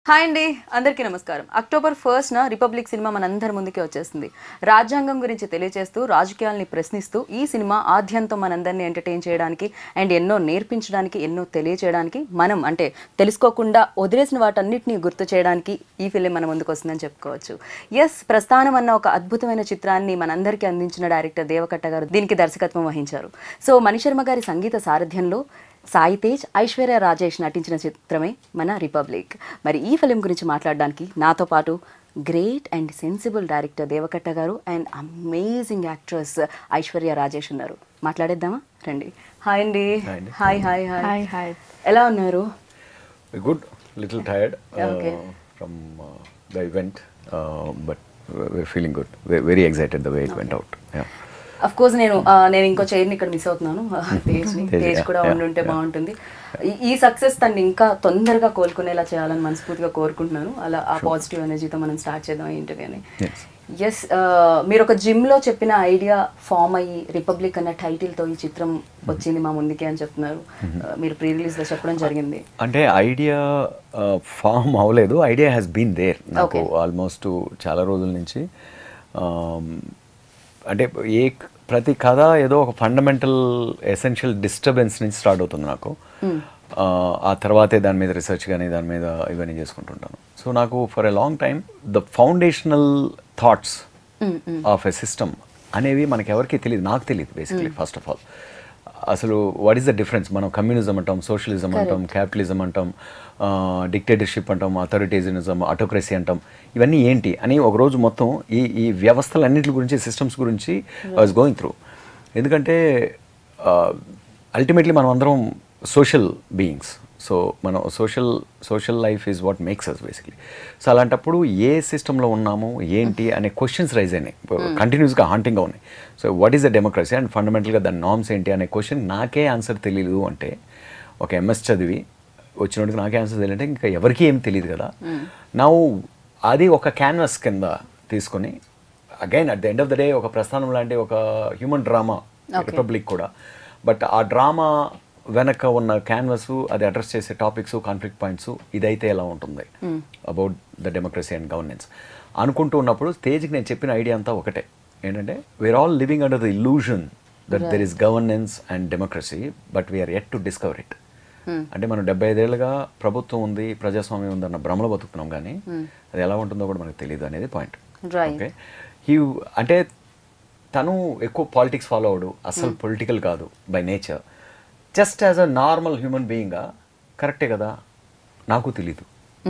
Hi అండి, అందరికీ నమస్కారం. అక్టోబర్ 1న రిపబ్లిక్ సినిమా మనందరి ముందుకే వచ్చేస్తుంది. రాజ్యాంగం గురించి తెలియజేస్తూ, రాజకీయాల్ని ప్రశ్నిస్తూ ఈ సినిమా ఆద్యంతం మనందరినీ ఎంటర్టైన్ చేయడానికి అండ్ ఎన్నో నేర్పించడానికి, ఎన్నో తెలియచేయడానికి, మనం అంటే తెలుసుకోకుండా వదిలేసిన వాటన్నిటిని గుర్తు చేయడానికి ఈ ఫిలిం మన ముందుకు వస్తుందని చెప్పుకోవచ్చు. ప్రస్థానం అన్న ఒక అద్భుతమైన చిత్రాన్ని మనందరికీ అందించిన డైరెక్టర్ దేవకట్ట గారు దీనికి దర్శకత్వం వహించారు. సో మణిశర్మ గారి సంగీత సారథ్యంలో సాయి తేజ్, ఐశ్వర్య రాజేష్ నటించిన చిత్రమే మన రిపబ్లిక్. మరి ఈ ఫిలిం గురించి మాట్లాడడానికి నాతో పాటు great and sensible director Deva Katta garu and amazing actress Aishwarya Rajesh ఉన్నారు. మాట్లాడేద్దామా? రండి. హాయ్ అండి. Hi hi hi hi. ఎలా ఉన్నారు? Good, little tired from the event, but we're feeling good. We're very excited the way it went out. Of course నేను ఇంకో చైర్ని ఇక్కడ miss అవుతున్నాను. తేజ్ కూడా ఉండుంటే బాగుంటుంది. ఈ సక్సెస్ తను ఇంకా తొందరగా కోలుకునేలా చేయాలని మనస్ఫూర్తిగా కోరుకుంటున్నాను. అలా ఆ పాజిటివ్ ఎనర్జీతో మనం స్టార్ట్ చేద్దాం ఇంటర్వ్యూ అని. మీరు ఒక జిమ్లో చెప్పిన ఐడియా ఫామ్ అయ్యి రిపబ్లిక్ అన్న టైటిల్తో ఈ చిత్రం వచ్చింది మా ముందుకి అని చెప్తున్నారు. మీరు ప్రీ రిలీజ్లో చెప్పడం జరిగింది. అంటే ఐడియా ఫామ్ అవ్వలేదు, ఐడియా హ్యాస్ బీన్ దేర్ నాకు ఆల్మోస్ట్ చాలా రోజుల నుంచి. అంటే ప్రతి కథ ఏదో ఒక ఫండమెంటల్ ఎసెన్షియల్ డిస్టర్బెన్స్ నుంచి స్టార్ట్ అవుతుంది నాకు. ఆ తర్వాతే దాని మీద రీసెర్చ్ కానీ దాని మీద ఇవన్నీ చేసుకుంటుంటాను. సో నాకు for a long time the foundational thoughts of a system అనేవి మనకి ఎవరికి తెలియదు, నాకు తెలియదు బేసిక్లీ. ఫస్ట్ ఆఫ్ ఆల్ అసలు వాట్ ఈస్ ద డిఫరెన్స్? మనం కమ్యూనిజం అంటాం, సోషలిజం అంటాం, క్యాపిటలిజం అంటాం, డిక్టేటర్షిప్ అంటాం, అథారిటేరియనిజం, ఆటోక్రసీ అంటాం. ఇవన్నీ ఏంటి అని ఒకరోజు మొత్తం ఈ వ్యవస్థలన్నింటి గురించి, సిస్టమ్స్ గురించి ఐ వాజ్ గోయింగ్ త్రూ. ఎందుకంటే అల్టిమేట్లీ మనం అందరం సోషల్ బీయింగ్స్. సో మనం social life is what makes us basically. So అలాంటప్పుడు ఏ సిస్టంలో ఉన్నాము ఏంటి అనే క్వశ్చన్స్ రైజ్ అయినాయి, కంటిన్యూస్గా హాంటింగ్గా ఉన్నాయి. So what is the democracy and ఫండమెంటల్గా దాని నార్మ్స్ ఏంటి అనే క్వశ్చన్ నాకే ఆన్సర్ తెలియదు అంటే, ఒక ఎంఎస్ చదివి వచ్చినట్టుగా నాకే ఆన్సర్ తెలియదు అంటే ఇంకా ఎవరికి ఏం తెలియదు కదా. నా అది ఒక క్యాన్వాస్ కింద తీసుకొని again at the end of the day ఒక ప్రస్థానం లాంటి ఒక హ్యూమన్ డ్రామా రిపబ్లిక్ కూడా. బట్ ఆ డ్రామా వెనక ఉన్న క్యాన్వస్, అది అడ్రస్ చేసే టాపిక్స్, కాన్ఫ్లిక్ట్ పాయింట్స్, ఇదైతే ఎలా ఉంటుంది about the democracy and governance అనుకుంటూ ఉన్నప్పుడు తేజ్కి నేను చెప్పిన ఐడియా అంతా ఒకటే. ఏంటంటే we are all living under the illusion that there is governance and democracy, but we are yet to discover it. అంటే మనం 75 ఏళ్ళుగా ప్రభుత్వం ఉంది, ప్రజాస్వామ్యం ఉందన్న భ్రమలో బతుకుతున్నాం, కానీ అది ఎలా ఉంటుందో కూడా మనకు తెలియదు అనేది పాయింట్. ఓకే, అంటే తను ఎక్కువ పాలిటిక్స్ ఫాలో అవడు, అసలు పొలిటికల్ కాదు by nature. Just as a normal human బీయింగ్గా కరెక్టే కదా, నాకు తెలీదు.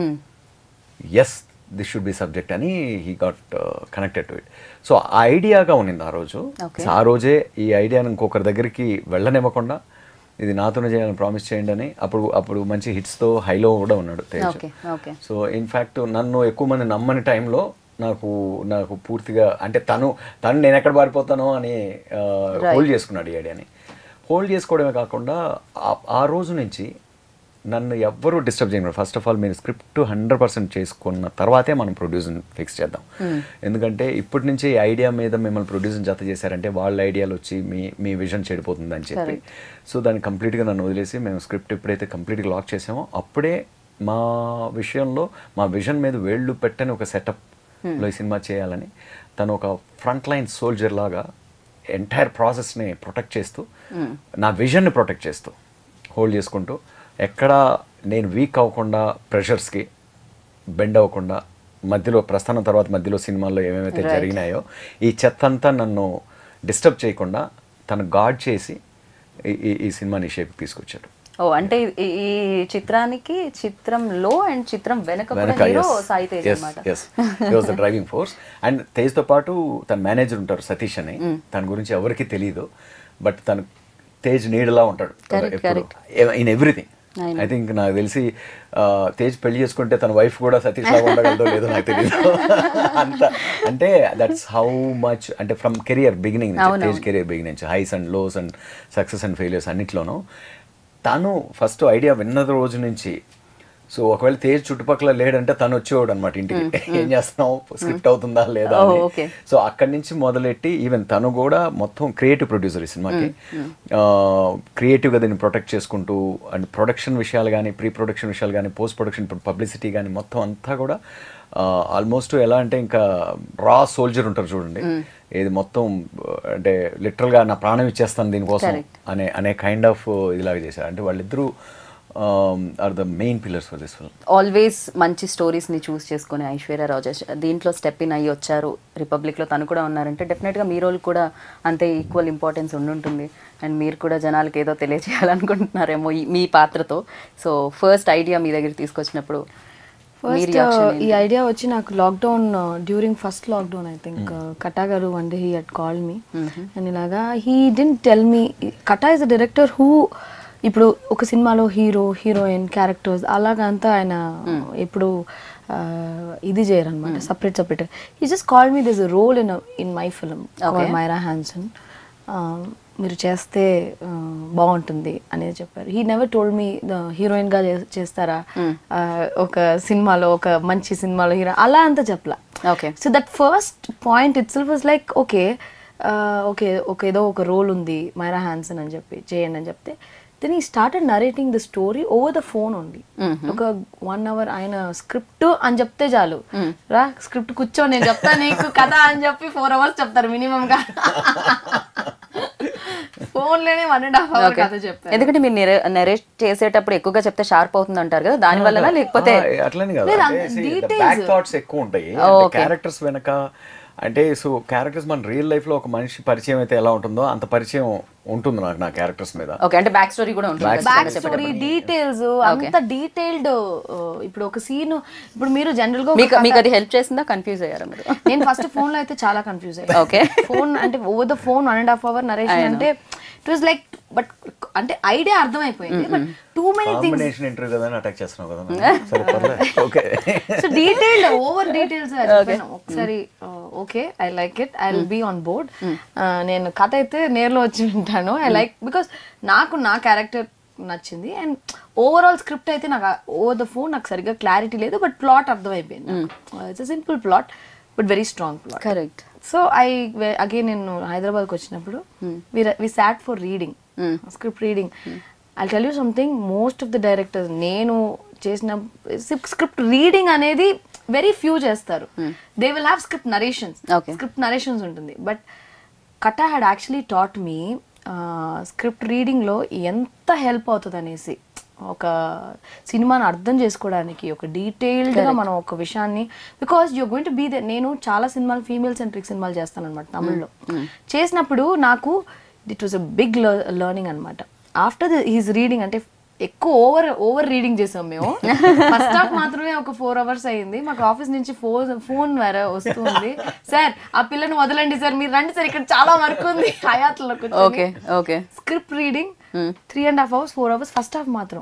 Yes, this should be subject అని he got connected to it. So ఆ ఐడియాగా ఉన్నింది ఆ రోజు. ఆ రోజే ఈ ఐడియాను ఇంకొకరి దగ్గరికి వెళ్ళనివ్వకుండా ఇది నాతోనే చేయాలని ప్రామిస్ చేయండి అని అప్పుడు మంచి హిట్స్తో హైలో కూడా ఉన్నాడు తేజ్. సో ఇన్ఫ్యాక్ట్ నన్ను ఎక్కువ మంది నమ్మని టైంలో నాకు పూర్తిగా అంటే తను నేను ఎక్కడ పారిపోతానో అని హోల్డ్ చేసుకున్నాడు ఈ ఐడియాని. హోల్డ్ చేసుకోవడమే కాకుండా ఆ రోజు నుంచి నన్ను ఎవ్వరూ డిస్టర్బ్ చేయరు. ఫస్ట్ ఆఫ్ ఆల్ మీరు స్క్రిప్ట్ 100% చేసుకున్న తర్వాతే మనం ప్రొడ్యూసర్ ఫిక్స్ చేద్దాం. ఎందుకంటే ఇప్పటి నుంచి ఈ ఐడియా మీద మిమ్మల్ని ప్రొడ్యూసర్ జత చేశారంటే వాళ్ళ ఐడియాలు వచ్చి మీ విజన్ చెడిపోతుంది అని చెప్పి, సో దాన్ని కంప్లీట్గా నన్ను వదిలేసి మేము స్క్రిప్ట్ ఎప్పుడైతే కంప్లీట్గా లాక్ చేసామో అప్పుడే మా విషయంలో మా విజన్ మీద వేళ్ళు పెట్టని ఒక సెటప్లో ఈ సినిమా చేయాలని తను ఒక ఫ్రంట్ లైన్ సోల్జర్ లాగా ఎంటైర్ ప్రాసెస్ని ప్రొటెక్ట్ చేస్తూ, నా విజన్ని ప్రొటెక్ట్ చేస్తూ, హోల్డ్ చేసుకుంటూ, ఎక్కడ నేను వీక్ అవ్వకుండా, ప్రెషర్స్కి బెండ్ అవ్వకుండా, మధ్యలో ప్రస్థానం తర్వాత మధ్యలో సినిమాల్లో ఏమేమైతే జరిగినాయో ఈ చెత్త అంతా నన్ను డిస్టర్బ్ చేయకుండా తను గాడ్ చేసి ఈ సినిమాని షేప్ తీసుకొచ్చాడు. అంటే ఈ చిత్రానికి చిత్రంలో అండ్ చిత్రం వెనక సాయి తేజ్ అన్నమాట. He was the driving force. And తేజ్తో పాటు తన మేనేజర్ ఉంటారు సతీష్ అని, తన గురించి ఎవరికి తెలియదు, బట్ తను తేజ్ నీడలా ఉంటాడు ఇన్ ఎవ్రీథింగ్. ఐ థింక్ నాకు తెలిసి తేజ్ పెళ్లి చేసుకుంటే తన వైఫ్ కూడా సతీష్ లాగా ఉండగలదో లేదో నాకు తెలియదు. అంత అంటే దట్స్ హౌ మచ్, అంటే ఫ్రమ్ కెరియర్ బిగినింగ్ నుంచి, తేజ్ కెరియర్ బిగినింగ్ నుంచి highs and lows and success and failures అన్నిట్లోనూ తను ఫస్ట్ ఐడియా విన్న రోజు నుంచి సో ఒకవేళ తేజ్ చుట్టుపక్కల లేడంటే తను వచ్చేవాడు అనమాట ఇంటికి, ఏం చేస్తున్నావు, స్క్రిప్ట్ అవుతుందా లేదా అని. సో అక్కడి నుంచి మొదలెట్టి ఈవెన్ తను కూడా మొత్తం క్రియేటివ్ ప్రొడ్యూసర్ ఈ సినిమాకి, క్రియేటివ్గా దీన్ని ప్రొటెక్ట్ చేసుకుంటూ అండ్ ప్రొడక్షన్ విషయాలు కానీ, ప్రీ ప్రొడక్షన్ విషయాలు కానీ, పోస్ట్ ప్రొడక్షన్ పబ్లిసిటీ కానీ మొత్తం అంతా కూడా ఆల్మోస్ట్ ఎలా అంటే ఇంకా రా సోల్జర్ ఉంటారు చూడండి, ఇది మొత్తం అంటే లిటరల్గా నా ప్రాణం ఇచ్చేస్తాను దీనికోసం అనే కైండ్ ఆఫ్ ఇదిలాగా చేశారు. అంటే వాళ్ళిద్దరూ are the main pillars for this film. Always మంచి స్టోరీస్ని చూస్ చేసుకుని ఐశ్వర్య రాజేష్ దీంట్లో స్టెప్ ఇన్ అయ్యి వచ్చారు, రిపబ్లిక్లో తను కూడా ఉన్నారంటే డెఫినెట్గా మీ రోల్ కూడా అంతే ఈక్వల్ ఇంపార్టెన్స్ ఉండుంటుంది. అండ్ మీరు కూడా జనాలకి ఏదో తెలియజేయాలనుకుంటున్నారేమో మీ పాత్రతో. సో ఫస్ట్ ఐడియా మీ దగ్గర తీసుకొచ్చినప్పుడు ఫస్ట్ ఈ ఐడియా వచ్చి నాకు lockdown during first lockdown I think Katta garu one day he had called me and ఇలాగా he didn't tell me. Katta is a director who ఇప్పుడు ఒక సినిమాలో హీరో హీరోయిన్ క్యారెక్టర్స్ అలాగంతా ఆయన ఎప్పుడు ఇది చేయరు అనమాట, separate. He just called me this role in my film Myra Hanson, మీరు చేస్తే బాగుంటుంది అనేది చెప్పారు. He never told me heroine గా చేస్తారా ఒక సినిమాలో, ఒక మంచి సినిమాలో హీరో అలా అంతా చెప్పలా. So that first point itself was like okay ఏదో ఒక రోల్ ఉంది మైరా హ్యాన్సన్ అని చెప్పి చేయండి అని చెప్తే then he started narrating the story over the phone only. ఒక 1 hour ఆయన స్క్రిప్ట్ అని చెప్తే చాలు, రా స్క్రిప్ట్ కూర్చో నేను చెప్తా నీకు కథ అని చెప్పి 4 hours చెప్తారు మినిమం గా. ఫోన్ లోనే 1.5 hour కథ చెప్తారు. ఎందుకంటే మీరు నెరేట్ చేసేటప్పుడు ఎక్కువగా చెప్తే షార్ప్ అవుతుంది అంటారు కదా, దాని వల్ల లేకపోతే అట్లనే కదా, బ్యాక్ థాట్స్ ఎక్కువ ఉంటాయి క్యారెక్టర్స్ వెనక. అంటే సో క్యారెక్టర్స్ మన రియల్ లైఫ్ లో ఒక మనిషి పరిచయం అయితే ఎలా ఉంటుందో అంత పరిచయం ఉంటుంది నాకు నా క్యారెక్టర్స్ మీద. ఓకే, అంటే బ్యాక్ స్టోరీ కూడా ఉంటుంది, బ్యాక్ స్టోరీ డీటెయిల్స్ అంత డీటెయిల్డ్. ఇప్పుడు ఒక సీన్ ఇప్పుడు మీరు జనరల్ గా మీకు అది హెల్ప్ చేసిందా, కన్ఫ్యూజ్ అయ్యారా మీరు? నేను ఫస్ట్ ఫోన్ లో అయితే చాలా కన్ఫ్యూజ్ అయ్యాను. ఓకే, ఫోన్ అంటే over the phone 1.5 hour narration అంటే ఇట్ వాజ్ లైక్, బట్ అంటే ఐడియా అర్థమైపోయింది, but too many things interview కదా అటాక్ చేస్తున్నావు కదా, సరే పర్లేదు. Okay, so detailed over details ఒకసారి okay I like it, I will be on board. నేను కథ అయితే నేర్లో వచ్చి వింటాను, ఐ లైక్ బికాస్ నాకు నా క్యారెక్టర్ నచ్చింది. అండ్ ఓవరాల్ స్క్రిప్ట్ అయితే నాకు ఓవర్ ద ఫోన్ నాకు సరిగ్గా క్లారిటీ లేదు, బట్ ప్లాట్ అర్థమైపోయింది. It's simple plot but very strong plot. Correct. So again నేను హైదరాబాద్కి వచ్చినప్పుడు we sat for reading, script reading. I tell you something, most of the directors నేను చేసిన స్క్రిప్ట్ రీడింగ్ అనేది వెరీ ఫ్యూ చేస్తారు. They will have script narrations ఉంటుంది. But Katta had actually taught me script రీడింగ్లో ఎంత హెల్ప్ అవుతుంది అనేసి, ఒక సినిమాని అర్థం చేసుకోవడానికి ఒక డీటెయిల్డ్గా మనం ఒక విషయాన్ని, because you're going to be they. నేను చాలా సినిమాలు ఫీమేల్ సెంట్రిక్ సినిమాలు చేస్తాను అనమాట తమిళ్లో. చేసినప్పుడు నాకు it was a big learning అనమాట. ఆఫ్టర్ హీస్ రీడింగ్ అంటే ఎక్కువ ఓవర్ రీడింగ్ చేసాం మేము. ఫస్ట్ హాఫ్ మాత్రమే ఒక 4 hours అయ్యింది. మాకు ఆఫీస్ నుంచి ఫోన్ వేరే వస్తుంది, సార్ ఆ పిల్లని వదలండి సార్, మీరు రండి సార్, ఇక్కడ చాలా వర్క్ ఉంది హయాత్లో. Script reading 3.5 hours 4 hours first half మాత్రం.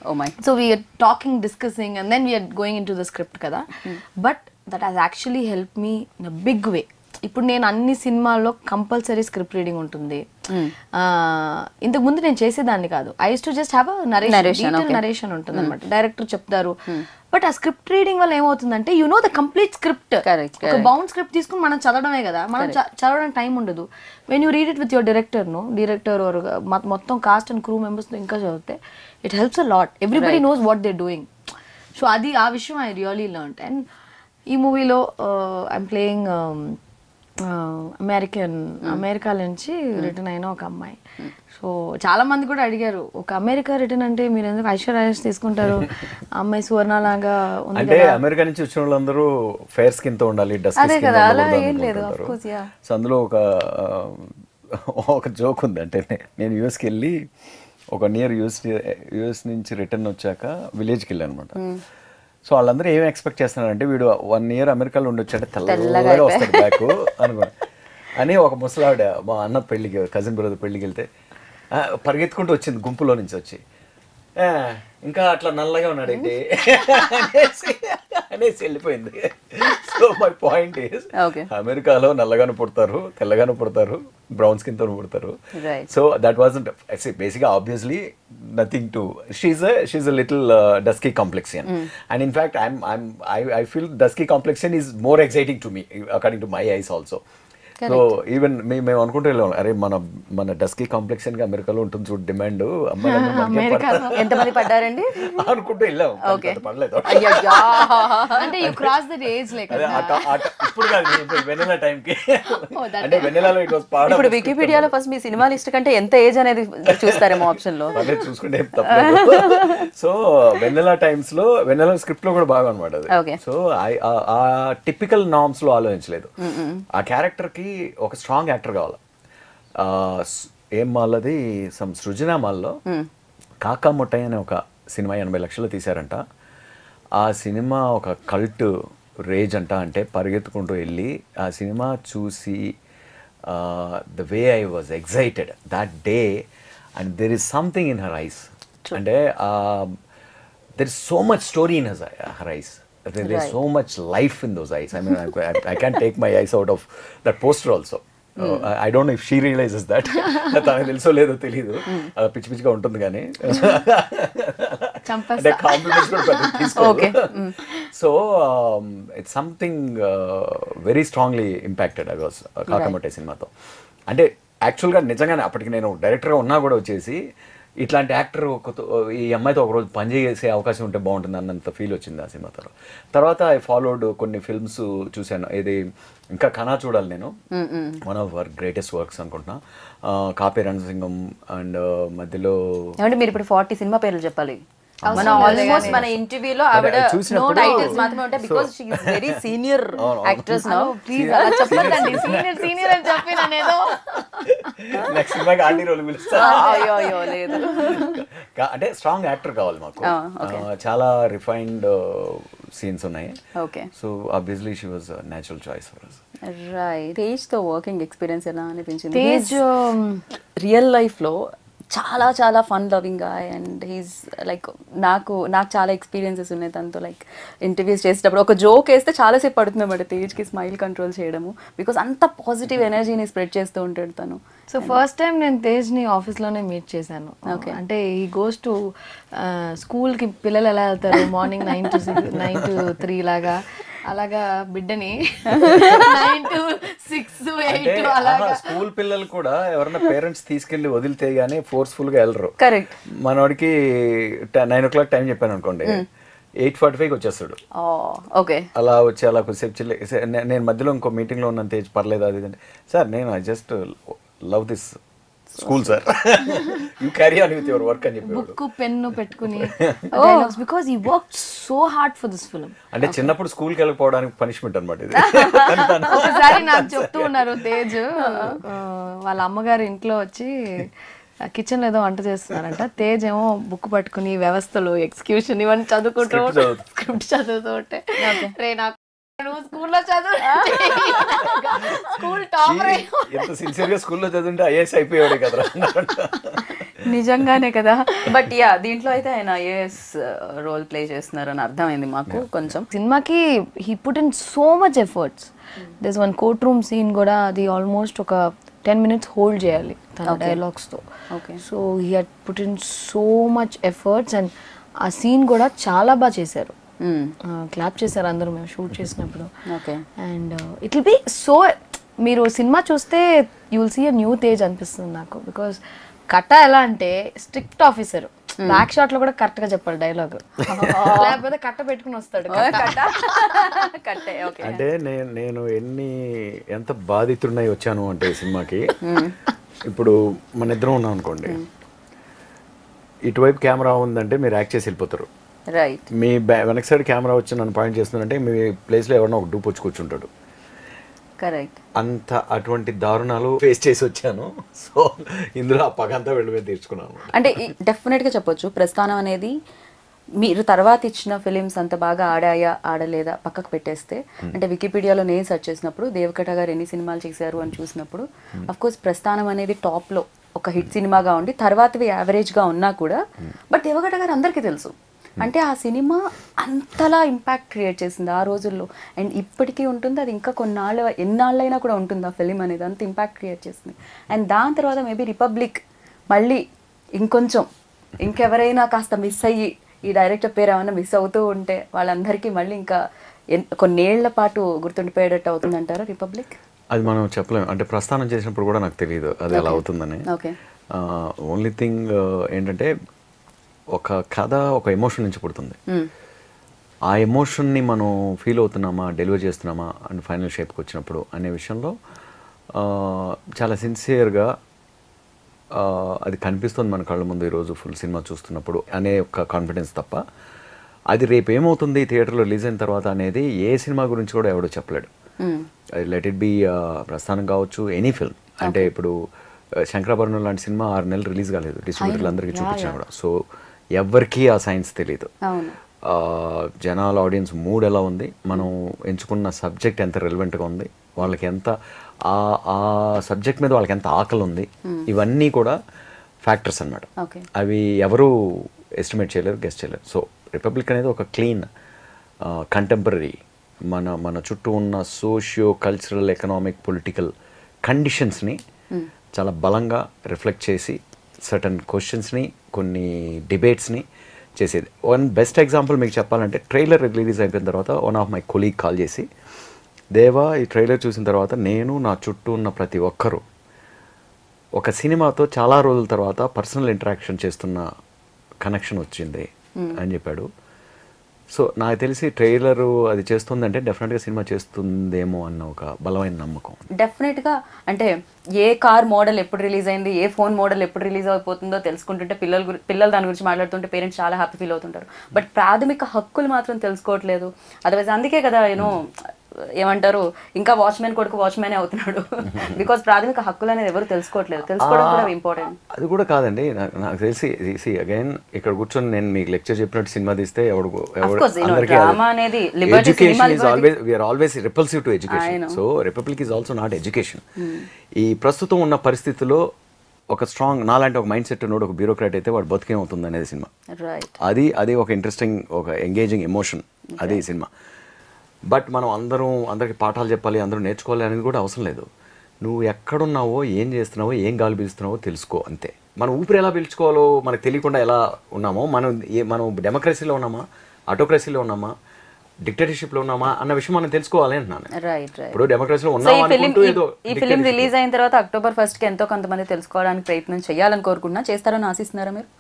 So we are talking discussing and then we are going in to the script కదా. But that has actually help me in a big way. ఇప్పుడు నేను అన్ని సినిమాల్లో కంపల్సరీ స్క్రిప్ట్ రీడింగ్ ఉంటుంది. ఇంతకు ముందు నేను చేసేదాన్ని కాదు. I use to just have narration ఉంటుంది అనమాట, డైరెక్టర్ చెప్తారు. బట్ ఆ స్క్రిప్ట్ రీడింగ్ వల్ల ఏమవుతుందంటే you know the complete script. ఒక బౌండ్ స్క్రిప్ట్ తీసుకుని మనం చదవడమే కదా, మనం చదవడానికి టైం ఉండదు. When you read it with your director మొత్తం కాస్ట్ అండ్ క్రూ మెంబర్స్ ఇంకా చదివితే it helps a lot. Everybody knows what they doing. So అది ఆ విషయం ఐ రియలీ లెర్న్. అండ్ ఈ మూవీలో ఐఎమ్ ప్లేయింగ్ అమెరికా నుంచి రిటర్న్ అయిన ఒక అమ్మాయి. సో చాలా మంది కూడా అడిగారు, ఒక అమెరికా రిటర్న్ అంటే మీరు ఎందుకు ఐశ్వర్య తీసుకుంటారు, అమ్మాయి సువర్ణ లాగా ఉంది అంటే అమెరికా నుంచి వచ్చిన వాళ్ళందరూ ఫెయిర్ స్కిన్ తో ఉండాలి, అదే కదా, అలా ఏం లేదు. సో అందులో ఒక జోక్ ఉంది. అంటే నేను యూఎస్కి వెళ్ళి ఒక నియర్ యూఎస్ నుంచి రిటర్న్ వచ్చాక విలేజ్కి వెళ్ళాను అనమాట. సో వాళ్ళందరూ ఏం ఎక్స్పెక్ట్ చేస్తున్నారంటే వీడు 1 year అమెరికాలో ఉండొచ్చంటే తెల్లగా వస్తాడు బ్యాక్ అని ఒక ముసలావిడ మా అన్న పెళ్ళికి, కజిన్ బ్రదర్ పెళ్ళికి వెళ్తే పరిగెత్తుకుంటూ వచ్చింది గుంపులో నుంచి వచ్చి, ఇంకా అట్లా నల్లగా ఉన్నాడు ఏంటి అనేసి వెళ్ళిపోయింది. So my point is Okay. అమెరికాలో నల్లగాను పుడతారు, తెల్లగాను పుడతారు, బ్రౌన్ స్కిన్ తో పుడతారు. Right. సో దట్ వాజంట్ బేసిక్గా obviously nothing to she a little dusky complexion. And in fact I feel dusky complexion is more exciting to me according to my eyes also. So even మేము అనుకుంటూ వెళ్ళాం, అరే మన dusky complexion గా అమెరికాలో ఉంటుంది చూడు డిమాండ్, ఎంతమంది పడ్డారండి అనుకుంటూ వెళ్ళాం. Okay. పడలేదు. అయ్యయ్యా. అంటే you cross that age like అదే ఇప్పుడు కాదు, వెన్నెలా టైంకి. అంటే వెన్నెలాలో ఇట్ వాస్ పార్ట్ ఇప్పుడు వికీపీడియాలో ఫస్ట్ మీ సినిమా లిస్ట్ కంటే ఎంత ఏజ్ అనేది చూస్తారేమో ఆప్షన్ లో. అదే చూసుకుంటే ఏం తప్పలేదు. సో వెన్నెలా టైమ్స్ లో వెన్నెలా స్క్రిప్ట్ లో కూడా బాగా అనమాట అది. Okay. సో ఆ టిపికల్ నార్మ్స్ లో ఆలోచించలేదు. ఆ క్యారెక్టర్ కి ఒక స్ట్రాంగ్ యాక్టర్ కావాలి. ఏం మాల్ది సృజనా మాల్లో కాకా ముట్టయ్య అనే ఒక సినిమా 80 లక్షలు తీశారంట. ఆ సినిమా ఒక కల్ట్ రేజ్ అంట. అంటే పరిగెత్తుకుంటూ వెళ్ళి ఆ సినిమా చూసి the way I was excited that day, and there is something in her eyes. అంటే there is so much story in her eyes. There is so much life in those eyes. I mean, I can't take my eyes out of that poster also. I don't know if she realizes that. తనకు తెలుసో లేదో తెలీదు, పిచ్చి పిచ్చిగా ఉంటుంది కానీ అంటే compliments కూడా పెద్ద తీసుకోదు. So it's something very strongly impacted I was Kaaka Muttai సినిమాతో. అంటే యాక్చువల్గా నిజంగానే అప్పటికి నేను డైరెక్టర్గా ఉన్నా కూడా వచ్చేసి ఇట్లాంటి యాక్టర్ ఈ అమ్మాయితో ఒకరోజు పనిచేసే అవకాశం ఉంటే బాగుంటుంది అన్నంత ఫీల్ వచ్చింది ఆ సినిమా తర్వాత. ఐ ఫాలోడ్ కొన్ని ఫిల్మ్స్ చూశాను. ఇది ఇంకా కనా చూడాలి నేను, one of our greatest works అనుకుంటున్నా. కాపే రణసింగం అండ్ మధ్యలో ఏమంటే మీరు ఇప్పుడు 40 సినిమా పేర్లు చెప్పాలి. మన ఆల్మోస్ట్ మన ఇంటర్వ్యూలో ఆవిడ నో టైటిల్స్ మాత్రమే ఉంటాయి because she is very senior actress now. Please అలా చెప్పండి, సీనియర్ అని చెప్పి నేనేదో నెక్స్ట్ సినిమాకి ఆంటీ రోల్ పిలుస్తా. అయ్యో లేదు, అంటే స్ట్రాంగ్ యాక్టర్ కావాలి మాకు. చాలా రిఫైన్డ్ సీన్స్ ఉన్నాయి. Okay. So obviously she was natural choice for us. Right. Tej తో వర్కింగ్ ఎక్స్పీరియన్స్ ఎలా అనిపించింది? తేజ్ రియల్ లైఫ్ లో చాలా చాలా fun loving guy and he's like నాకు చాలా ఎక్స్పీరియన్సెస్ ఉన్నాయి తనతో. లైక్ ఇంటర్వ్యూస్ చేసేటప్పుడు ఒక జోక్ వేస్తే చాలాసేపు పడుతుంది అన్నమాట తేజ్కి స్మైల్ కంట్రోల్ చేయడము, బికాస్ అంత పాజిటివ్ ఎనర్జీని స్ప్రెడ్ చేస్తూ ఉంటాడు తను. సో ఫస్ట్ టైం నేను తేజ్ని ఆఫీస్లోనే మీట్ చేశాను. అంటే ఈ గోస్ టు స్కూల్కి పిల్లలు ఎలా వెళ్తారు మార్నింగ్ 9 to 3 లాగా, అలాగా బిడ్డని 9 to 6, 8 అలాగా. స్కూల్ పిల్లలు కూడా ఎవరైనా పేరెంట్స్ తీసుకెళ్లి వదిలితే గానీ ఫోర్స్ఫుల్ గా వెళ్ళరు. కరెక్ట్. మనోడికి 9 o'clock టైం చెప్పాను అనుకోండి, 8:45కి వచ్చేస్తాడు. ఓకే. అలా వచ్చి అలా కొద్దిసేపు నేను మధ్యలో ఇంకో మీటింగ్ లో ఉన్నాను, తేజ్ పర్లేదు అది అంటే, సార్ నేను I just love this school sir, you carry on with your work అని చెప్పి బుక్ పెన్ను పెట్టుకుని dialogues because he worked so hard for this film. అంటే చిన్నప్పుడు స్కూల్కి వెళ్ళకపోవడానికి పనిష్మెంట్ అనమాట ఇది. ఒకసారి నాకు చెప్తూ ఉన్నారు తేజ్ వాళ్ళ అమ్మగారు ఇంట్లో వచ్చి కిచెన్ లో ఏదో వంట చేస్తున్నారంట, తేజ్ ఏమో బుక్ పట్టుకుని వ్యవస్థలు ఎగ్జిక్యూషన్ ఇవన్నీ చదువుకుంటూ స్క్రిప్ట్ చదువుతూ ఉంటే, రే నాకు స్కూల్లో చదువు స్కూల్ టాపర్ ఎంత సిన్సియర్గా స్కూల్లో చదువుంటే ఐఏఎస్ అయిపోయాడు కదా. నిజంగానే కదా. బట్ యా దీంట్లో అయితే ఆయన ఐఏఎస్ రోల్ ప్లే చేస్తున్నారు అని అర్థమైంది మాకు కొంచెం. సినిమాకి he put in so much efforts. This one court room scene కూడా అది ఆల్మోస్ట్ ఒక 10 minutes హోల్డ్ చేయాలి తన డైలాగ్స్తో. So he had put in so much efforts and ఆ సీన్ కూడా చాలా బాగా చేశారు. క్లాప్ చేశారు అందరూ మేము షూట్ చేసినప్పుడు. And it will be so, మీరు సినిమా చూస్తే you will see a new Tej అనిపిస్తుంది నాకు. బికాస్ కట్ట ఎలా అంటే స్ట్రిక్ట్ ఆఫీసర్, బ్యాక్ షాట్ లో కూడా కరెక్ట్ గా చెప్పాలి డైలాగ్, లేకపోతే కట్ట పెట్టుకుని వస్తాడు. అంటే నేను ఎంత బాధితుడినై వచ్చాను అంటే ఈ సినిమాకి, ఇప్పుడు మన ఇద్దరం ఉన్నాం అనుకోండి, ఇటువైపు కెమెరా ఉందంటే మీరు యాక్ట్ చేసి వెళ్ళిపోతారు. రైట్. మీ వెనక్ సైడ్ కెమెరా వచ్చి నన్ను పాయింట్ చేస్తుందంటే మీ ప్లేస్లో ఎవరినో ఒక డూప్ వచ్చి కూర్చుంటాడు. కరెక్ట్. అంత అటువంటి దారుణాలు ఫేస్ చేసి వచ్చాను. సో ఇందులో ఆ పగంతా వెళ్ళిపోయి తీర్చుకున్నాను. అంటే డెఫినెట్గా చెప్పొచ్చు ప్రస్థానం అనేది మీరు తర్వాత ఇచ్చిన ఫిలిమ్స్ అంత బాగా ఆడాయా ఆడలేదా పక్కకు పెట్టేస్తే, అంటే వికీపీడియాలో నేను సెర్చ్ చేసినప్పుడు దేవకట గారు ఎన్ని సినిమాలు చేశారు అని చూసినప్పుడు అఫ్కోర్స్ ప్రస్థానం అనేది టాప్లో ఒక హిట్ సినిమాగా ఉండి తర్వాతవి యావరేజ్గా ఉన్నా కూడా, బట్ దేవకట గారు అందరికీ తెలుసు. అంటే ఆ సినిమా అంతలా ఇంపాక్ట్ క్రియేట్ చేసింది ఆ రోజుల్లో, అండ్ ఇప్పటికీ ఉంటుంది. అది ఇంకా ఎన్నాళ్ళైనా కూడా ఉంటుంది ఆ ఫిలిం అనేది, అంత ఇంపాక్ట్ క్రియేట్ చేసింది. అండ్ దాని తర్వాత మేబీ రిపబ్లిక్ మళ్ళీ ఇంకెవరైనా కాస్త మిస్ అయ్యి ఈ డైరెక్టర్ పేరు ఏమైనా మిస్ అవుతూ ఉంటే వాళ్ళందరికీ మళ్ళీ ఇంకా కొన్నేళ్ల పాటు గుర్తుండిపోయేటట్టు అవుతుందంటారా రిపబ్లిక్? అది మనం చెప్పలేము. అంటే ప్రస్థానం చేసినప్పుడు కూడా నాకు తెలియదు అది ఎలా అవుతుందని. ఓన్లీ థింగ్ ఏంటంటే ఒక కథ ఒక ఎమోషన్ నుంచి పుడుతుంది. ఆ ఎమోషన్ని మనం ఫీల్ అవుతున్నామా, డెలివర్ చేస్తున్నామా అండ్ ఫైనల్ షేప్కి వచ్చినప్పుడు అనే విషయంలో చాలా సిన్సియర్గా అది కనిపిస్తుంది మన కళ్ళ ముందు ఈరోజు ఫుల్ సినిమా చూస్తున్నప్పుడు అనే ఒక కాన్ఫిడెన్స్ తప్ప అది రేపు ఏమవుతుంది థియేటర్లో రిలీజ్ అయిన తర్వాత అనేది ఏ సినిమా గురించి కూడా ఎవడో చెప్పలేడు. లెట్ ఇట్ బి ప్రస్థానం కావచ్చు, ఎనీ ఫిల్మ్. అంటే ఇప్పుడు శంకరాభరణం లాంటి సినిమా 6 నెలలు రిలీజ్ కాలేదు, డిస్ట్రిబ్యూటర్లు అందరికీ చూపించినా కూడా. సో ఎవరికి ఆ సైన్స్ తెలియదు. జనాల ఆడియన్స్ మూడ్ ఎలా ఉంది, మనం ఎంచుకున్న సబ్జెక్ట్ ఎంత రెలవెంట్గా ఉంది, వాళ్ళకి ఎంత ఆ సబ్జెక్ట్ మీద వాళ్ళకి ఎంత ఆకలి ఉంది, ఇవన్నీ కూడా ఫ్యాక్టర్స్ అన్నమాట. అవి ఎవరు ఎస్టిమేట్ చేయలేరు, గెస్ట్ చేయలేరు. సో రిపబ్లిక్ అనేది ఒక క్లీన్ కంటెంపరీ మన చుట్టూ ఉన్న సోషియో కల్చరల్ ఎకనామిక్ పొలిటికల్ కండిషన్స్ని చాలా బలంగా రిఫ్లెక్ట్ చేసి సర్టన్ క్వశ్చన్స్ని, కొన్ని డిబేట్స్ని చేసేది. వన్ బెస్ట్ ఎగ్జాంపుల్ మీకు చెప్పాలంటే ట్రైలర్ రిలీజ్ అయిపోయిన తర్వాత one of my colleague call చేసి, దేవా ఈ ట్రైలర్ చూసిన తర్వాత నేను నా చుట్టూ ఉన్న ప్రతి ఒక్కరూ ఒక సినిమాతో చాలా రోజుల తర్వాత పర్సనల్ ఇంటరాక్షన్ చేస్తున్న కనెక్షన్ వచ్చింది అని చెప్పాడు. సో నాకు తెలిసి ట్రైలరు అది చేస్తుందంటే డెఫినెట్గా సినిమా చేస్తుందేమో అన్న ఒక బలమైన నమ్మకం. డెఫినెట్గా అంటే ఏ కార్ మోడల్ ఎప్పుడు రిలీజ్ అయింది, ఏ ఫోన్ మోడల్ ఎప్పుడు రిలీజ్ అయిపోతుందో తెలుసుకుంటుంటే పిల్లలు దాని గురించి మాట్లాడుతుంటే పేరెంట్స్ చాలా హ్యాపీ ఫీల్ అవుతుంటారు. బట్ ప్రాథమిక హక్కులు మాత్రం తెలుసుకోవట్లేదు. అదర్వైజ్ అందుకే కదా ఏమంటారు, ఇంకా వాచ్మెన్ కొడుకు వాచ్మెనే అవుతున్నాడు. బికాస్ ప్రాథమిక హక్కులు అనేది ఎవరు తెలుసుకోవట్లేదు. తెలుసుకోవడం కూడా ఇంపార్టెంట్. అది కూడా కాదండి, నాకు తెలిసి అగైన్ ఇక్కడ కూర్చొని నేను మీకు లెక్చర్ చెప్పినట్టు సినిమా తీస్తే always repulsive to education. So republic is also not education. ఈ ప్రస్తుతం ఉన్న పరిస్థితిలో ఒక స్ట్రాంగ్ నాలాంటి ఒక మైండ్ సెట్ ఉన్నోడు ఒక బ్యూరోక్రాట్ అయితే వాడు బతికేమవుతుంది అనేది సినిమా. అది ఒక ఇంట్రెస్టింగ్, ఒక ఎంగేజింగ్ ఎమోషన్ అది సినిమా. బట్ మనం అందరికి పాఠాలు చెప్పాలి, అందరూ నేర్చుకోవాలి అనేది కూడా అవసరం లేదు. నువ్వు ఎక్కడున్నావో, ఏం చేస్తున్నావో, ఏం గాలి పీలుస్తున్నావో తెలుసుకో అంతే. మనం ఊపిరి ఎలా పీల్చుకోవాలో మనకు తెలియకుండా ఎలా ఉన్నామో, మనం డెమోక్రసీలో ఉన్నామా, ఆటోక్రసీలో ఉన్నామా, డిక్టేటర్షిప్లో ఉన్నామా అన్న విషయం మనం తెలుసుకోవాలి అంటున్నాను. ఇప్పుడు డెమోక్రసీలో ఉన్నామా. ఈ ఫిలిం రిలీజ్ అయిన తర్వాత October 1st ఎంతో కొంతమంది తెలుసుకోవడానికి ప్రయత్నం చేయాలని కోరుకుంటున్నా. చేస్తారని ఆశిస్తున్నారా మీరు?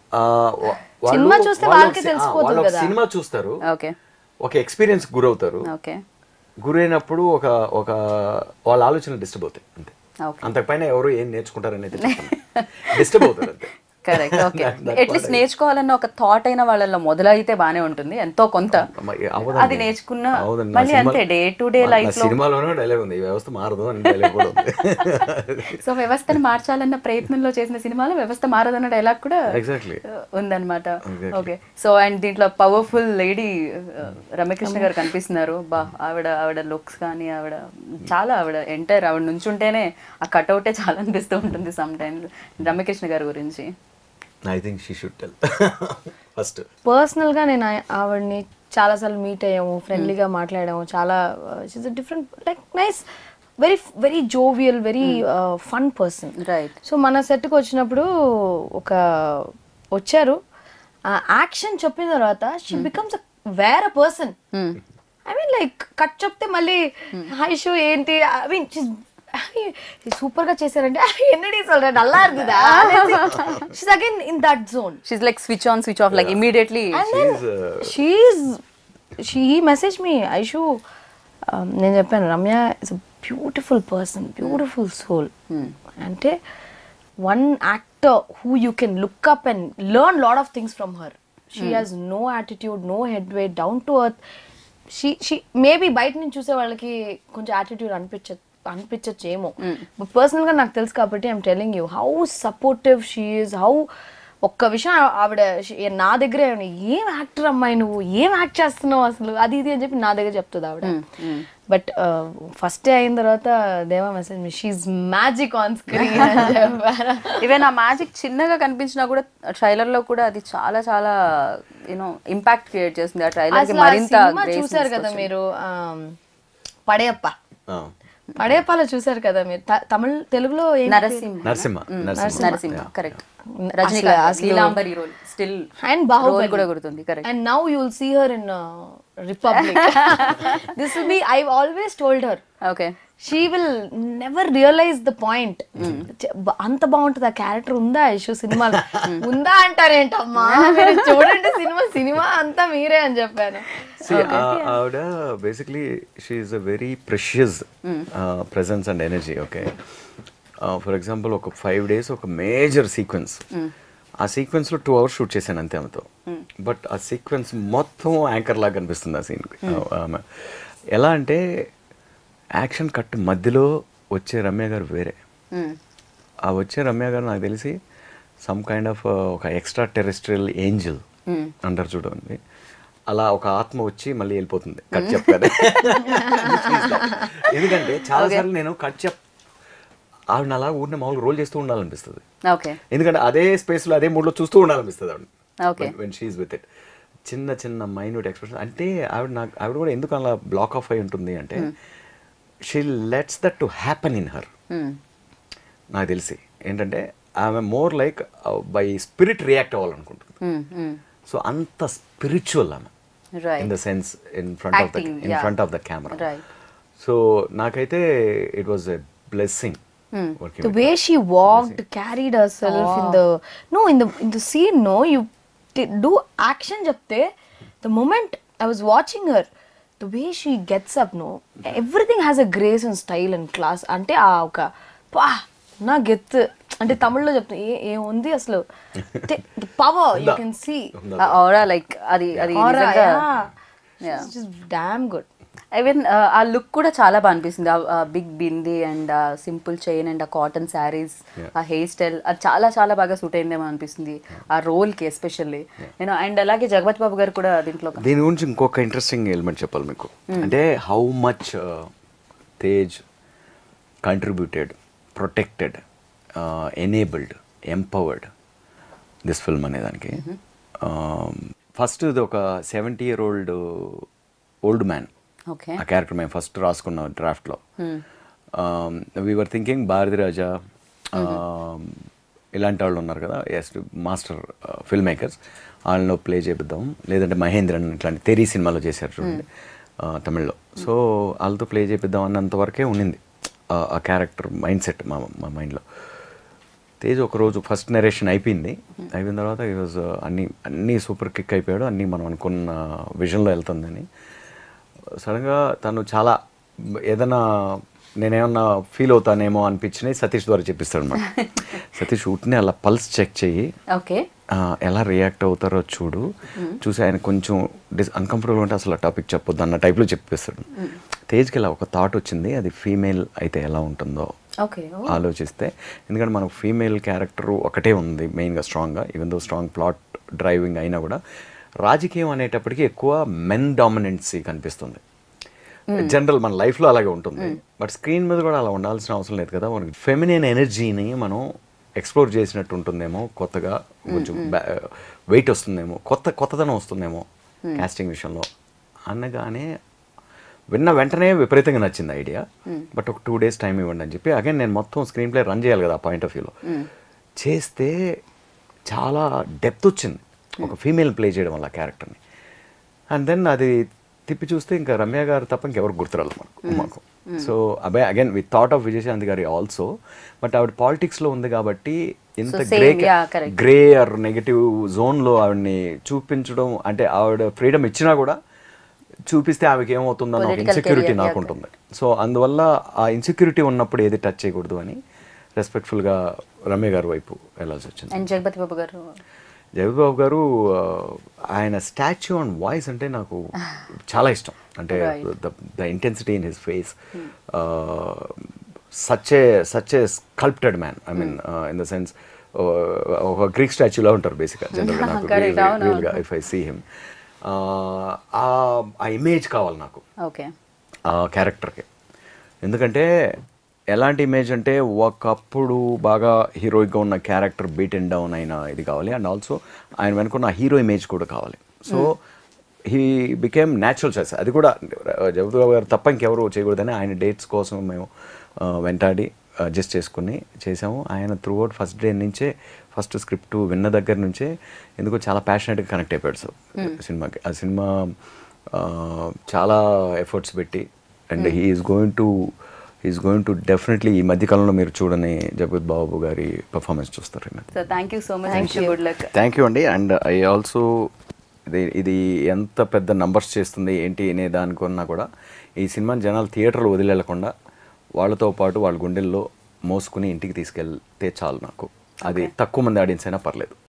సినిమా చూస్తారు, ఒక ఎక్స్పీరియన్స్ గురవుతారు. గురైనప్పుడు ఒక వాళ్ళ ఆలోచనలు డిస్టర్బ్ అవుతాయి అంతే. అంతకుపైన ఎవరు ఏం నేర్చుకుంటారు అనేది డిస్టర్బ్ అవుతారు అంతే. కరెక్ట్. ఓకే, అట్లీస్ట్ నేర్చుకోవాలన్న ఒక థాట్ అయిన వాళ్ళలో మొదలైతే బానే ఉంటుంది ఎంతో కొంత. అది నేర్చుకున్న మళ్ళీ అంతే డే టు డే లైఫ్ లో సినిమాలోనే డైలాగ్ ఉంది, వ్యవస్థ మారదు అని డైలాగ్ కూడా ఉంది. సో వ్యవస్థను మార్చాలన్న ప్రయత్నంలో చేసిన సినిమాలో వ్యవస్థ మారదన్న డైలాగ్ కూడా ఉందన్నమాట. ఓకే, సో అండ్ దీంట్లో పవర్ఫుల్ లేడీ రమ్యకృష్ణ గారు కనిపిస్తున్నారు. ఆవిడ లుక్స్ కానీ ఆవిడ ఎంటైర్ ఆవిడ నుంచుంటేనే ఆ కట్అవుటే చాలా అనిపిస్తూ ఉంటుంది సమ్ టైమ్స్. రమ్యకృష్ణ గారి గురించి I think she should tell first. పర్సనల్గా నేను ఆవిడని చాలాసార్లు మీట్ అయ్యాము, ఫ్రెండ్లీగా మాట్లాడాము. చాలా she's a different like nice, very very jovial, very fun person. Right. So మన సెట్కి వచ్చినప్పుడు వచ్చారు, యాక్షన్ చెప్పిన తర్వాత షీ బికమ్స్ వేరే person. I mean like cut చెప్తే మళ్ళీ హై షో ఏంటి, ఐ మీన్ సూపర్ గా చేశారంటే என்னடி சொல்ற நல்லா இருக்குதா. she's again in that zone. she's like switch on switch off like immediately. she messaged me, Aishu, నేను చెప్పాను Ramya is a beautiful person, beautiful soul. అంటే one actor who you can look up and learn lot of things from her. She has no attitude, no headway, down to earth. she maybe బయట నుంచి చూసే వాళ్ళకి కొంచెం attitude అనిపించచ్చేమో, but personal గా నాకు తెలుసు కాబట్టి I'm telling you how supportive she is, how ఒక్క విషయం ఆవిడ నా దగ్గరే ఏం యాక్టర్ అమ్మాయి నువ్వు, ఏం యాక్ట్ చేస్తున్నావు అసలు, అది ఇది అని చెప్పి నా దగ్గర చెప్తుంది ఆవిడ. బట్ ఫస్ట్ డే అయిన తర్వాత Deva message me she's magic on screen అని చెప్పారు. ఈవెన్ ఆ మ్యాజిక్ చిన్నగా కనిపించినా కూడా ట్రైలర్ లో కూడా అది చాలా చాలా యూనో ఇంపాక్ట్ క్రియేట్ చేస్తుంది. ఆ ట్రైలర్ కి మరింత చూసారు కదా మీరు పడేయప్ప, పడేయప్పలో చూసారు కదా మీరు, తెలుగులో Narasimha correct, Rajinikanth Leelambari role still and Baahubali కూడా గుర్తుంది. Correct. And now you will see her in Republic. This will be, I've always told her, okay, she will never realize the point. అంత బాగుంటుంది ఆ క్యారెక్టర్. ఉందా ఇష్యూ సినిమాలో ఉందా అంటారేంటమ్మా, మీరు చూడండి సినిమా అంతా మీరే అని చెప్పాను. ఆవిడ basically she is a very precious presence and energy. Okay, for example ఒక 5 days ఒక మేజర్ సీక్వెన్స్, ఆ సీక్వెన్స్లో 2 hours షూట్ చేశాను అంతే ఆమెతో. బట్ ఆ సీక్వెన్స్ మొత్తం యాంకర్ లాగా కనిపిస్తుంది ఆ సీన్కి. ఎలా అంటే యాక్షన్ కట్ మధ్యలో వచ్చే రమ్య గారు వేరే. ఆ వచ్చే రమ్య గారు నాకు తెలిసి సమ్ కైండ్ ఆఫ్ ఒక ఎక్స్ట్రా టెరెస్ట్రియల్ ఏంజల్ అంటారు చూడండి, అలా ఒక ఆత్మ వచ్చి మళ్ళీ వెళ్ళిపోతుంది కట్ చెప్పారు. ఎందుకంటే చాలాసార్లు నేను ఆవిడ అలా ఊరిని మామూలుగా రోల్ చేస్తూ ఉండాలనిపిస్తుంది. ఎందుకంటే అదే స్పేస్లో అదే మూడ్లో చూస్తూ ఉండాలనిపిస్తుంది ఆవిడ వెన్ షీఈస్ విత్ ఇట్. చిన్న చిన్న మైన్యూట్ ఎక్స్ప్రెషన్ అంటే ఆవిడ కూడా ఎందుకు అలా బ్లాక్ ఆఫ్ అయి ఉంటుంది అంటే she lets that to happen in her. నాకు తెలిసి ఏంటంటే ఆమె more like by spirit react అవ్వాలనుకుంటుంది. సో అంత స్పిరిచువల్ ఆమె in the sense in front of the camera. So నాకైతే it was a blessing. The way she walked, carried herself in the scene, you do action japte, the moment I was watching her, the way she gets up, everything has a grace and style and class. Ante aa oka na get ante Tamil lo chepta ఏ ఉంది అసలు, the power you can see, aura like అది నిజంగా it's just damn good. ఈవెన్ ఆ look కూడా చాలా బాగా అనిపిస్తుంది. ఆ బిగ్ బింది అండ్ ఆ సింపుల్ చైన్ అండ్ ఆ కాటన్ శారీస్, ఆ హెయిర్ స్టైల్, అది చాలా చాలా బాగా సూట్ అయిందేమో అనిపిస్తుంది ఆ రోల్కి ఎస్పెషల్లీ. నేను అండ్ అలాగే జగపతి బాబు గారు కూడా దీని గురించి ఇంకొక ఇంట్రెస్టింగ్ ఎలిమెంట్ చెప్పాలి మీకు. అంటే how much Tej contributed, protected, enabled, empowered this film అనేదానికి. ఫస్ట్ ఇది ఒక 70-year-old ఓల్డ్ మ్యాన్ ఆ క్యారెక్టర్ మేము ఫస్ట్ రాసుకున్నాం డ్రాఫ్ట్లో. వీఆర్ థింకింగ్ భారతి రాజా ఇలాంటి వాళ్ళు ఉన్నారు కదా, మాస్టర్ ఫిల్మ్ మేకర్స్, వాళ్ళని ప్లే చేపిద్దాం, లేదంటే మహేంద్రన్ ఇట్లాంటి తెరీ సినిమాలో చేశారు చూడండి తమిళ్లో. సో వాళ్ళతో ప్లే చేపిద్దాం అన్నంతవరకే ఉండింది ఆ క్యారెక్టర్ మైండ్ సెట్ మా మైండ్లో. తేజ్ ఒకరోజు ఫస్ట్ నరేషన్ అయిపోయిన తర్వాత ఈ రోజు అన్నీ సూపర్ కిక్ అయిపోయాడు, అన్నీ మనం అనుకున్న విజన్లో వెళ్తుందని. సడన్గా తను చాలా ఏదైనా నేనేమన్నా ఫీల్ అవుతానేమో అనిపించినవి సతీష్ ద్వారా చెప్పిస్తాడు అనమాట. సతీష్ ఊటిని అలా పల్స్ చెక్ చెయ్యి, ఎలా రియాక్ట్ అవుతారో చూసి ఆయన కొంచెం అన్కంఫర్టబుల్ ఉంటే అసలు టాపిక్ చెప్పొద్దు అన్న టైప్లో చెప్పిస్తాడు. తేజ్కి ఇలా ఒక థాట్ వచ్చింది, అది ఫీమేల్ అయితే ఎలా ఉంటుందో ఆలోచిస్తే. ఎందుకంటే మనకు ఫీమేల్ క్యారెక్టర్ ఒకటే ఉంది మెయిన్గా స్ట్రాంగ్గా, even though strong plot driving అయినా కూడా రాజకీయం అనేటప్పటికీ ఎక్కువ మెన్ డామినెన్సీ కనిపిస్తుంది. జనరల్ మన లైఫ్లో అలాగే ఉంటుంది, బట్ స్క్రీన్ మీద కూడా అలా ఉండాల్సిన అవసరం లేదు కదా. మనకి ఫెమినిన్ ఎనర్జీని మనం ఎక్స్ప్లోర్ చేసినట్టు ఉంటుందేమో, కొత్తగా కొంచెం వెయిట్ వస్తుందేమో, కొత్తదనం వస్తుందేమో కాస్టింగ్ విషయంలో అనగానే విన్న వెంటనే విపరీతంగా నచ్చింది ఐడియా. బట్ ఒక 2 days టైం ఇవ్వండి అని చెప్పి అగైన్ నేను మొత్తం స్క్రీన్ ప్లే రన్ చేయాలి కదా ఆ పాయింట్ ఆఫ్ వ్యూలో చేస్తే చాలా డెప్త్ వచ్చింది ఒక ఫీమేల్ ప్లే చేయడం వల్ల క్యారెక్టర్ని. అండ్ దెన్ అది తిప్పి చూస్తే ఇంకా రమ్య గారు తప్ప ఇంకెవరికి గుర్తురాలి మాకు. So again we thought of Vijayashanti గారి ఆల్సో, బట్ ఆవిడ పాలిటిక్స్లో ఉంది కాబట్టి ఇంత గ్రే ఆర్ నెగటివ్ జోన్లో ఆవిడని చూపించడం అంటే ఆవిడ ఫ్రీడమ్ ఇచ్చినా కూడా చూపిస్తే ఆమెకి ఏమవుతుందన్న ఒక ఇన్సెక్యూరిటీ నాకు ఉంటుంది. సో అందువల్ల ఆ ఇన్సెక్యూరిటీ ఉన్నప్పుడు ఏది టచ్ చేయకూడదు అని రెస్పెక్ట్ఫుల్గా రమ్య గారి వైపు వెళ్ళాల్సి వచ్చింది. జగపతి బాబు గారు ఆయన స్టాచ్యూ అండ్ వాయిస్ అంటే నాకు చాలా ఇష్టం. అంటే the intensity in his face, such a sculpted man. I mean in the sense ఒక గ్రీక్ స్టాచ్యూలా ఉంటారు బేసిక్గా జనరల్గా నాకు Correct, అవును, రియల్గా ఇఫ్ ఐ సీ హిమ్. ఆ ఇమేజ్ కావాలి నాకు ఓకే. ఆ క్యారెక్టర్కి. ఎందుకంటే ఎలాంటి ఇమేజ్ అంటే ఒకప్పుడు బాగా హీరోయిక్గా ఉన్న క్యారెక్టర్ బీట్ అండ్ డౌన్ అయిన ఇది కావాలి, అండ్ ఆల్సో ఆయన వెనుకున్న హీరో ఇమేజ్ కూడా కావాలి. So he became natural choice. అది కూడా జగపతి బాబు గారు తప్ప ఇంకెవరు చేయకూడదని ఆయన డేట్స్ కోసం మేము వెంటాడి అడ్జస్ట్ చేసుకుని చేసాము. ఆయన త్రూ అవుట్ ఫస్ట్ డే నుంచే, ఫస్ట్ స్క్రిప్ట్ విన్న దగ్గర నుంచే ఎందుకో చాలా ప్యాషనెట్గా కనెక్ట్ అయిపోయాడు సార్ సినిమాకి. ఆ సినిమా చాలా ఎఫర్ట్స్ పెట్టి, and he's going to definitely ఈ మధ్యకాలంలో మీరు చూడని జగపతి బాబు గారి పర్ఫార్మెన్స్ చూస్తారు. So thank you so much, good luck. Thank you అండి. అండ్ ఐ ఆల్సో ఇది ఎంత పెద్ద నంబర్స్ చేస్తుంది ఏంటి అనే దానికన్నా కూడా ఈ సినిమాని జనాలు థియేటర్లో వదిలేకుండా వాళ్ళతో పాటు వాళ్ళ గుండెల్లో మోసుకుని ఇంటికి తీసుకెళ్తే చాలు నాకు. అది తక్కువ మంది ఆడియన్స్ అయినా పర్లేదు.